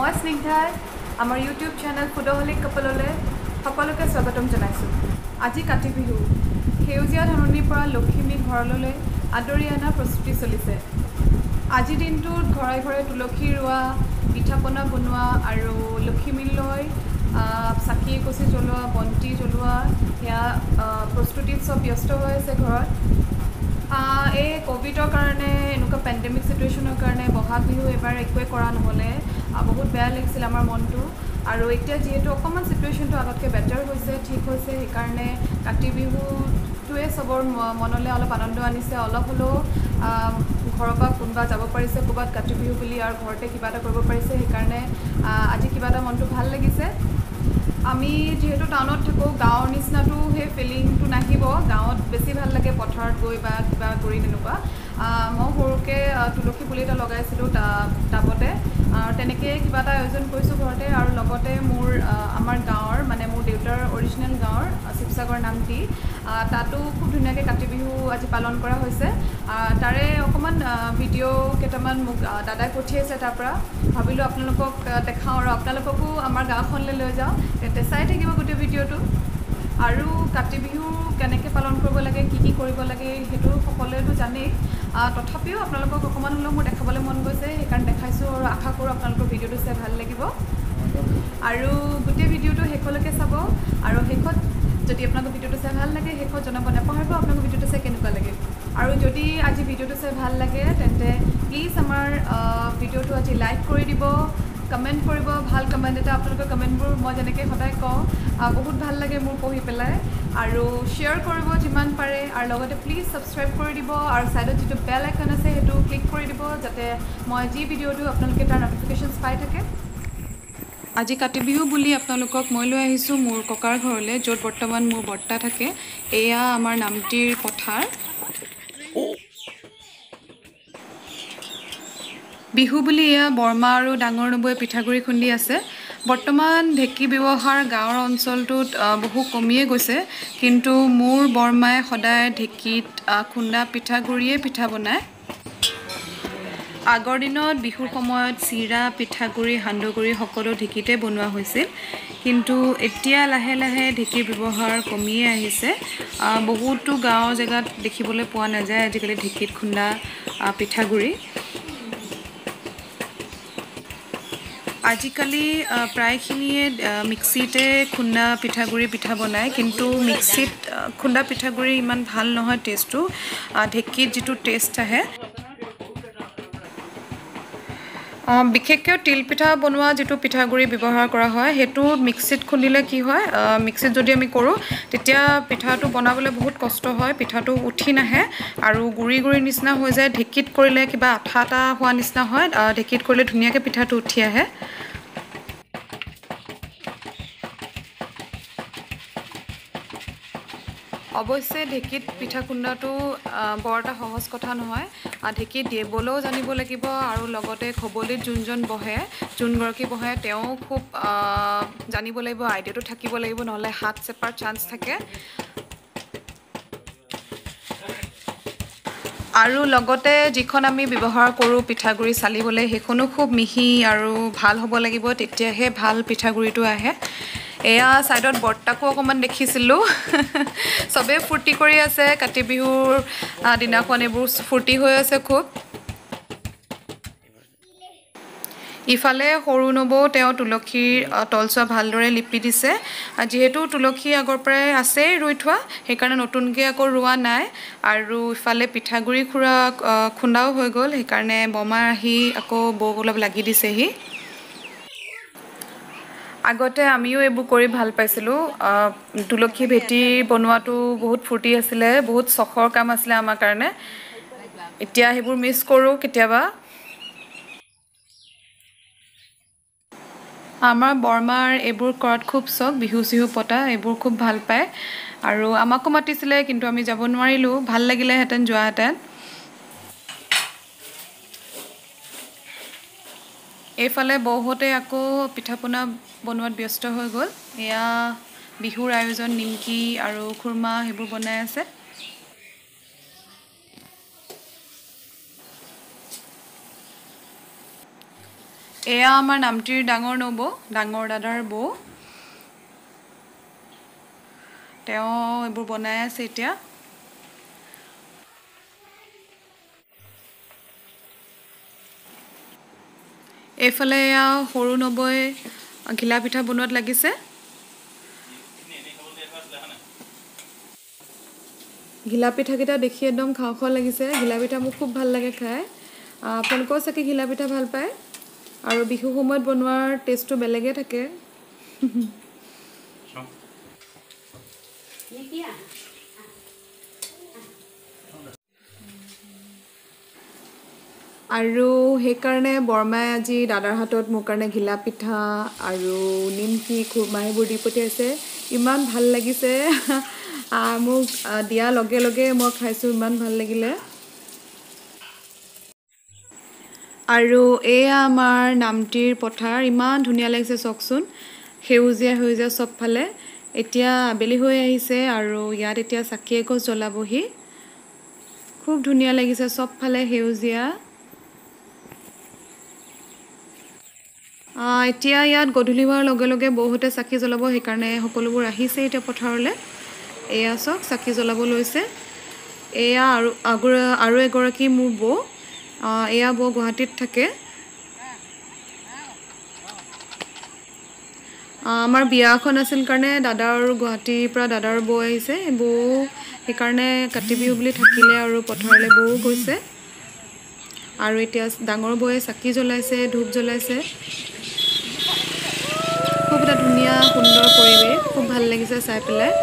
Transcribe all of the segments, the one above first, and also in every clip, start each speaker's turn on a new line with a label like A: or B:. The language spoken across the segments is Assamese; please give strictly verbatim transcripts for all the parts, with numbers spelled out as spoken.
A: মই স্নিগ্ধাই আমাৰ ইউটিউব চেনেল ফুডহলিক কাপললৈ সকলোকে স্বাগতম জনাইছোঁ। আজি কাতি বিহু সেউজীয়া ধাননিৰ পৰা লক্ষ্মী ঘৰলৈ আদৰি অনাৰ প্ৰস্তুতি চলিছে। আজি দিনটোত ঘৰে ঘৰে তুলসী ৰোৱা, পিঠাপনা বনোৱা আৰু লক্ষ্মীলৈ চাকি এগছি জ্বলোৱা, বন্তি জ্বলোৱা সেয়া প্ৰস্তুতিত চব ব্যস্ত হৈ আছে ঘৰত। এই কোভিডৰ কাৰণে এনেকুৱা পেণ্ডেমিক চিটুৱেশ্যনৰ কাৰণে বহাগ বিহু এবাৰ একোৱে কৰা নহ'লে বহুত বেয়া লাগিছিল আমাৰ মনটো। আৰু এতিয়া যিহেতু অকণমান চিটুৱেশ্যনটো আগতকৈ বেটাৰ হৈছে, ঠিক হৈছে, সেইকাৰণে কাতি বিহুটোৱে চবৰ মনলৈ অলপ আনন্দ আনিছে। অলপ হ'লেও ঘৰৰ পৰা কোনোবা যাব পাৰিছে ক'ৰবাত কাতি বিহু বুলি আৰু ঘৰতে কিবা এটা কৰিব পাৰিছে, সেইকাৰণে আজি কিবা এটা মনটো ভাল লাগিছে। আমি যিহেতু টাউনত থাকোঁ, গাঁৱৰ নিচিনাটো সেই ফিলিংটো নাহিব। গাঁৱত বেছি ভাল লাগে পথাৰত গৈ বা কিবা কৰি তেনেকুৱা। মই সৰুকৈ তুলসী পুলি এটা লগাইছিলোঁ টাবতে, আৰু তেনেকৈ কিবা এটা আয়োজন কৰিছোঁ ঘৰতে। আৰু লগতে মোৰ আমাৰ গাঁৱৰ মানে মোৰ দেউতাৰ অৰিজিনেল গাঁৱৰ শিৱসাগৰ নামটি, তাতো খুব ধুনীয়াকৈ কাতি বিহু আজি পালন কৰা হৈছে। তাৰে অকণমান ভিডিঅ' কেইটামান মোক দাদাই পঠিয়াইছে তাৰ পৰা, ভাবিলোঁ আপোনালোকক দেখাওঁ আৰু আপোনালোককো আমাৰ গাঁওখনলৈ লৈ যাওঁ, তেন্তে চাই থাকিব গোটেই ভিডিঅ'টো। আৰু কাতি বিহু কেনেকৈ পালন কৰিব লাগে, কি কি কৰিব লাগে সেইটো সকলোৱেতো জানেই, তথাপিও আপোনালোকক অকণমান হ'লেও মোৰ দেখাবলৈ মন গৈছে, সেইকাৰণে দেখাইছোঁ। আৰু আশা কৰোঁ আপোনালোকৰ ভিডিঅ'টো চাই ভাল লাগিব। আৰু গোটেই ভিডিঅ'টো শেষলৈকে চাব, আৰু শেষত যদি আপোনালোকৰ ভিডিঅ'টো চাই ভাল লাগে শেষত জনাব নাপাহৰিব আপোনালোকৰ ভিডিঅ'টো চাই কেনেকুৱা লাগে। আৰু যদি আজি ভিডিঅ'টো চাই ভাল লাগে তেন্তে প্লিজ আমাৰ ভিডিঅ'টো আজি লাইক কৰি দিব, কমেণ্ট কৰিব, ভাল কমেণ্ট এটা। আপোনালোকৰ কমেণ্টবোৰ মই যেনেকৈ সদায় কওঁ বহুত ভাল লাগে মোৰ পঢ়ি পেলাই। আৰু শ্বেয়াৰ কৰিব যিমান পাৰে, আৰু লগতে প্লিজ ছাবস্ক্ৰাইব কৰি দিব, আৰু ছাইডত যিটো বেল আইকন আছে সেইটো ক্লিক কৰি দিব, যাতে মই যি ভিডিঅ' দিওঁ আপোনালোকে তাৰ ন'টিফিকেশ্যনছ পাই থাকে। আজি কাতি বিহু বুলি আপোনালোকক মই লৈ আহিছোঁ মোৰ ককাৰ ঘৰলৈ, য'ত বৰ্তমান মোৰ বৰ্তা থাকে। এয়া আমাৰ নামটিৰ পথাৰ। বিহু বুলি এয়া বৰমা আৰু ডাঙৰ নবৌৱে পিঠাগুড়ি খুন্দি আছে। বৰ্তমান ঢেঁকী ব্যৱহাৰ গাঁৱৰ অঞ্চলটোত বহু কমিয়ে গৈছে, কিন্তু মোৰ বৰমাই সদায় ঢেঁকীত খুন্দা পিঠাগুড়িয়ে পিঠা বনায়। আগৰ দিনত বিহুৰ সময়ত চিৰা, পিঠাগুড়ি, সান্দহগুড়ি সকলো ঢেঁকীতে বনোৱা হৈছিল, কিন্তু এতিয়া লাহে লাহে ঢেঁকীৰ ব্যৱহাৰ কমিয়ে আহিছে। বহুতো গাঁৱৰ জেগাত দেখিবলৈ পোৱা নাযায় আজিকালি ঢেঁকীত খুন্দা পিঠাগুড়ি। আজিকালি প্ৰায়খিনিয়ে মিক্সিতে খুন্দা পিঠাগুড়ি পিঠা বনায়, কিন্তু মিক্সিত খুন্দা পিঠাগুড়ি ইমান ভাল নহয় টেষ্টটো, ঢেঁকীত যিটো টেষ্ট আহে। বিশেষকৈ তিলপিঠা বনোৱা যিটো পিঠাগুড়ি ব্যৱহাৰ কৰা হয়, সেইটো মিক্সিত খুন্দিলে কি হয়, মিক্সিত যদি আমি কৰোঁ তেতিয়া পিঠাটো বনাবলৈ বহুত কষ্ট হয়, পিঠাটো উঠি নাহে আৰু গুড়ি গুড়ি নিচিনা হৈ যায়। ঢেঁকীত কৰিলে কিবা আঠা আঠা হোৱা নিচিনা হয়, ঢেঁকীত কৰিলে ধুনীয়াকৈ পিঠাটো উঠি আহে। অৱশ্যে ঢেঁকীত পিঠা খুন্দাটো বৰ এটা সহজ কথা নহয়। ঢেঁকীত দিবলৈও জানিব লাগিব, আৰু লগতে খবলিত যোনজন বহে, যোনগৰাকী বহে তেওঁ খুব জানিব লাগিব, আইডিয়াটো থাকিব লাগিব, নহ'লে হাত চেপাৰ চান্স থাকে। আৰু লগতে যিখন আমি ব্যৱহাৰ কৰোঁ পিঠাগুড়ি চালিবলৈ, সেইখনো খুব মিহি আৰু ভাল হ'ব লাগিব, তেতিয়াহে ভাল পিঠাগুড়িটো আহে। এয়া ছাইডত বৰ্তাকো অকণমান দেখিছিলোঁ, চবেই ফূৰ্তি কৰি আছে কাতি বিহুৰ দিনাখন, এইবোৰ ফূৰ্তি হৈ আছে খুব। ইফালে সৰু নবৌ তেওঁ তুলসীৰ তলচোৱা ভালদৰে লিপি দিছে। যিহেতু তুলসী আগৰ পৰাই আছেই ৰুই থোৱা, সেইকাৰণে নতুনকৈ আকৌ ৰোৱা নাই। আৰু ইফালে পিঠাগুড়ি খুৰা খুন্দাও হৈ গ'ল, সেইকাৰণে বমা আহি আকৌ বৌক অলপ লাগি দিছেহি। আগতে আমিও এইবোৰ কৰি ভাল পাইছিলোঁ। তুলসী ভেটি বনোৱাটো বহুত ফূৰ্তি আছিলে, বহুত চখৰ কাম আছিলে আমাৰ কাৰণে। এতিয়া সেইবোৰ মিছ কৰোঁ কেতিয়াবা। আমাৰ বৰমাৰ এইবোৰ কৰাত খুব চখ, বিহু চিহু পতা এইবোৰ খুব ভাল পায়, আৰু আমাকো মাতিছিলে, কিন্তু আমি যাব নোৱাৰিলোঁ। ভাল লাগিলেহেঁতেন যোৱাহেঁতেন। এইফালে বৌহঁতে আকৌ পিঠা পনা বনোৱাত ব্যস্ত হৈ গ'ল। এয়া বিহুৰ আয়োজন, নিমকি আৰু খুৰমা সেইবোৰ বনাই আছে। এয়া আমাৰ নামটিৰ ডাঙৰ নবৌ ডাঙৰ দাদাৰ বৌ তেওঁ এইবোৰ বনাই আছে এতিয়া এইফালে এয়া সৰু নবৌয়ে ঘিলা পিঠা বনোৱাত লাগিছে ঘিলা পিঠাকেইটা দেখি একদম খাওঁ খাওঁ লাগিছে ঘিলা পিঠা মোক খুব ভাল লাগে খাই আপোনালোকেও চাগে ঘিলা পিঠা ভাল পায় আৰু বিহু সময়ত বনোৱাৰ টেষ্টটো বেলেগে থাকে আৰু সেইকাৰণে বৰমাই আজি দাদাৰ হাতত মোৰ কাৰণে ঘিলা পিঠা আৰু নিমকি খুৰমা এইবোৰ দি পঠিয়াইছে ইমান ভাল লাগিছে মোক দিয়া লগে লগে মই খাইছোঁ ইমান ভাল লাগিলে আৰু এয়া আমাৰ নামটিৰ পথাৰ ইমান ধুনীয়া লাগিছে চাওকচোন সেউজীয়া সেউজীয়া চবফালে এতিয়া আবেলি হৈ আহিছে আৰু ইয়াত এতিয়া চাকি এগছ জ্বলাবহি খুব ধুনীয়া লাগিছে চবফালে সেউজীয়া এতিয়া ইয়াত গধূলি হোৱাৰ লগে লগে বহুতে চাকি জ্বলাব সেইকাৰণে সকলোবোৰ আহিছে এতিয়া পথাৰলৈ এয়া চাওক চাকি জ্বলাব লৈছে এয়া আৰু আগৰ আৰু এগৰাকী মোৰ বৌ এয়া বৌ গুৱাহাটীত থাকে আমাৰ বিয়া এখন আছিল কাৰণে দাদা আৰু গুৱাহাটীৰ পৰা দাদাৰ বৌ আহিছে বৌ সেইকাৰণে কাতি বিহু বুলি থাকিলে আৰু পথাৰলৈ বৌ গৈছে আৰু এতিয়া ডাঙৰ বৌয়ে চাকি জ্বলাইছে ধূপ জ্বলাইছে খুব এটা ধুনীয়া সুন্দৰ পৰিৱেশ খুব ভাল লাগিছে চাই পেলাই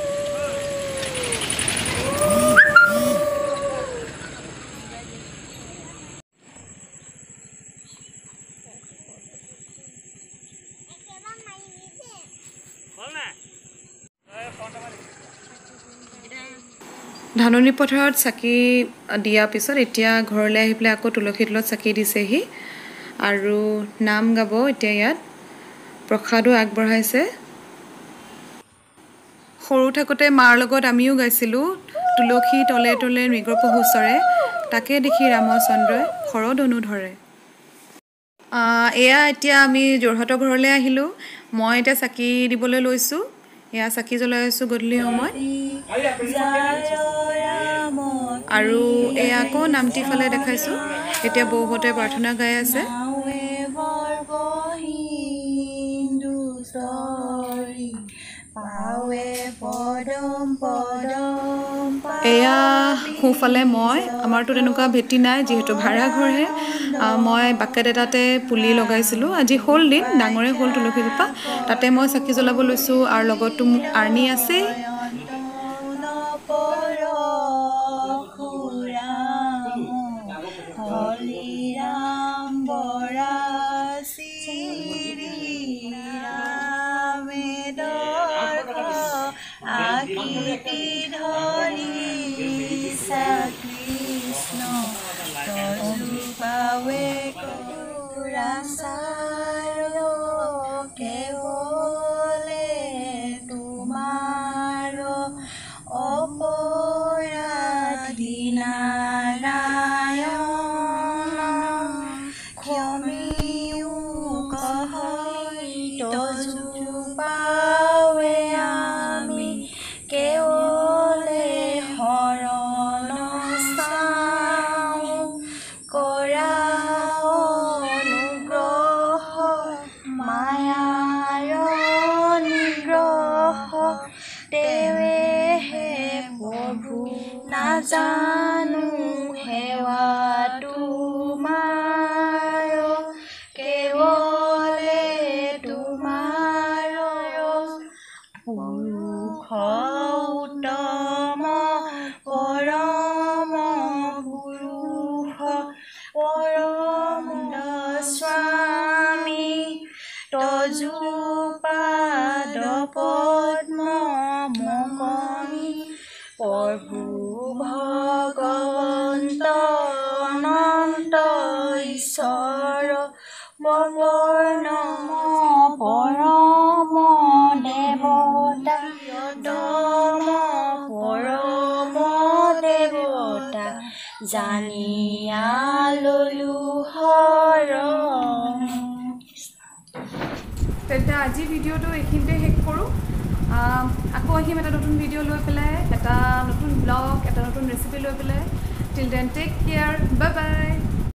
A: ধাননি পথাৰত চাকি দিয়াৰ পিছত এতিয়া ঘৰলৈ আহি পেলাই আকৌ তুলসী তলত চাকি দিছেহি আৰু নাম গাব এতিয়া ইয়াত প্ৰসাদো আগবঢ়াইছে সৰু থাকোঁতে মাৰ লগত আমিও গাইছিলোঁ তুলসী তলে তলে মৃগপহু চৰে তাকে দেখি ৰামচন্দ্ৰই শৰধনু ধৰে এয়া এতিয়া আমি যোৰহাটৰ ঘৰলৈ আহিলোঁ মই এতিয়া চাকি দিবলৈ লৈছোঁ এয়া চাকি জ্বলাই আছোঁ গধূলি সময়ত আৰু এয়া আকৌ নামটিফালে দেখাইছোঁ এতিয়া বৌহঁতে প্ৰাৰ্থনা গাই আছে এয়া সোঁফালে মই আমাৰতো তেনেকুৱা ভেটি নাই যিহেতু ভাড়া ঘৰহে মই বাকেট এটাতে পুলি লগাইছিলোঁ আজি হ'ল দিন ডাঙৰে হ'ল তুলসীজোপা তাতে মই চাকি জ্বলাব লৈছোঁ আৰু লগতো মোক আৰ্নি আছে জানো হেৱা তোমাৰ কেৱলে তোমাৰ পুৰুষ উত্তম পৰম পুৰুষ পৰম স্বামী তজুপাদ পদ্ম মকনি প্ৰভু ভগৱন্ত অনন্ত ঈশ্বৰ বৰ্ণম পৰম দেৱতা দম পৰম দেৱতা জানিয়া ললো হৰ তেন্তে আজি ভিডিঅ'টো এইখিনিতে শেষ কৰোঁ আকৌ আহিম এটা নতুন ভিডিঅ' লৈ পেলাই এটা নতুন ব্লগ এটা নতুন ৰেচিপি লৈ পেলাই till then take care bye বাই